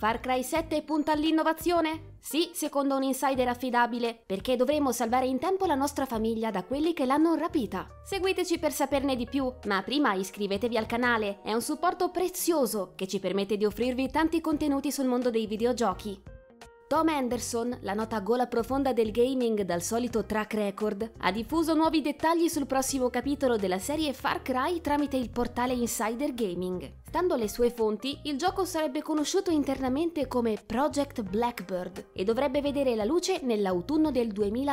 Far Cry 7 punta all'innovazione? Sì, secondo un insider affidabile, perché dovremo salvare in tempo la nostra famiglia da quelli che l'hanno rapita. Seguiteci per saperne di più, ma prima iscrivetevi al canale, è un supporto prezioso che ci permette di offrirvi tanti contenuti sul mondo dei videogiochi. Tom Henderson, la nota gola profonda del gaming dal solito track record, ha diffuso nuovi dettagli sul prossimo capitolo della serie Far Cry tramite il portale Insider Gaming. Stando alle sue fonti, il gioco sarebbe conosciuto internamente come Project Blackbird e dovrebbe vedere la luce nell'autunno del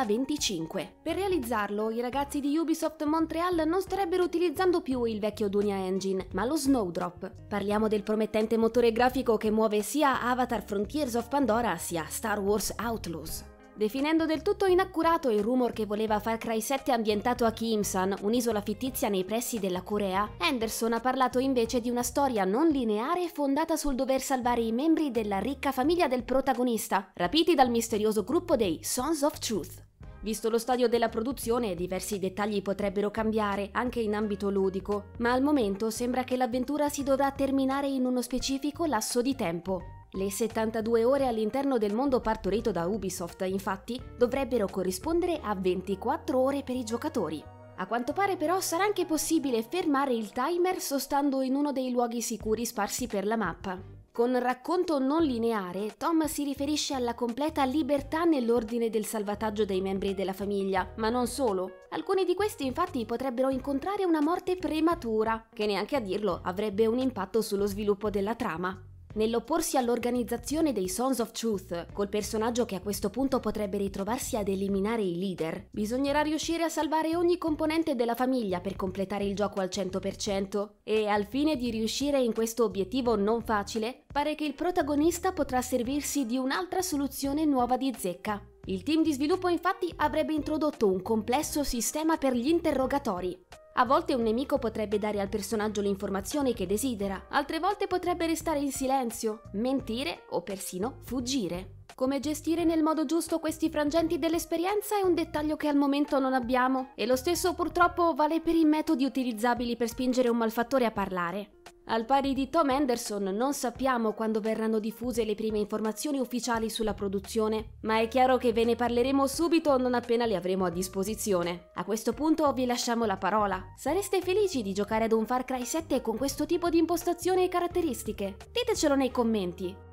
2025. Per realizzarlo, i ragazzi di Ubisoft Montreal non starebbero utilizzando più il vecchio Dunia Engine, ma lo Snowdrop. Parliamo del promettente motore grafico che muove sia Avatar Frontiers of Pandora sia Star Wars Outlaws. Definendo del tutto inaccurato il rumor che voleva Far Cry 7 ambientato a Kim-san, un'isola fittizia nei pressi della Corea, Henderson ha parlato invece di una storia non lineare fondata sul dover salvare i membri della ricca famiglia del protagonista, rapiti dal misterioso gruppo dei Sons of Truth. Visto lo stadio della produzione, diversi dettagli potrebbero cambiare, anche in ambito ludico, ma al momento sembra che l'avventura si dovrà terminare in uno specifico lasso di tempo. Le 72 ore all'interno del mondo partorito da Ubisoft, infatti, dovrebbero corrispondere a 24 ore per i giocatori. A quanto pare però sarà anche possibile fermare il timer sostando in uno dei luoghi sicuri sparsi per la mappa. Con racconto non lineare, Tom si riferisce alla completa libertà nell'ordine del salvataggio dei membri della famiglia, ma non solo. Alcuni di questi infatti potrebbero incontrare una morte prematura, che neanche a dirlo avrebbe un impatto sullo sviluppo della trama. Nell'opporsi all'organizzazione dei Sons of Truth, col personaggio che a questo punto potrebbe ritrovarsi ad eliminare i leader, bisognerà riuscire a salvare ogni componente della famiglia per completare il gioco al 100%, e al fine di riuscire in questo obiettivo non facile, pare che il protagonista potrà servirsi di un'altra soluzione nuova di zecca. Il team di sviluppo infatti avrebbe introdotto un complesso sistema per gli interrogatori. A volte un nemico potrebbe dare al personaggio l'informazione che desidera, altre volte potrebbe restare in silenzio, mentire o persino fuggire. Come gestire nel modo giusto questi frangenti dell'esperienza è un dettaglio che al momento non abbiamo, e lo stesso purtroppo vale per i metodi utilizzabili per spingere un malfattore a parlare. Al pari di Tom Henderson non sappiamo quando verranno diffuse le prime informazioni ufficiali sulla produzione, ma è chiaro che ve ne parleremo subito non appena le avremo a disposizione. A questo punto vi lasciamo la parola. Sareste felici di giocare ad un Far Cry 7 con questo tipo di impostazione e caratteristiche? Ditecelo nei commenti!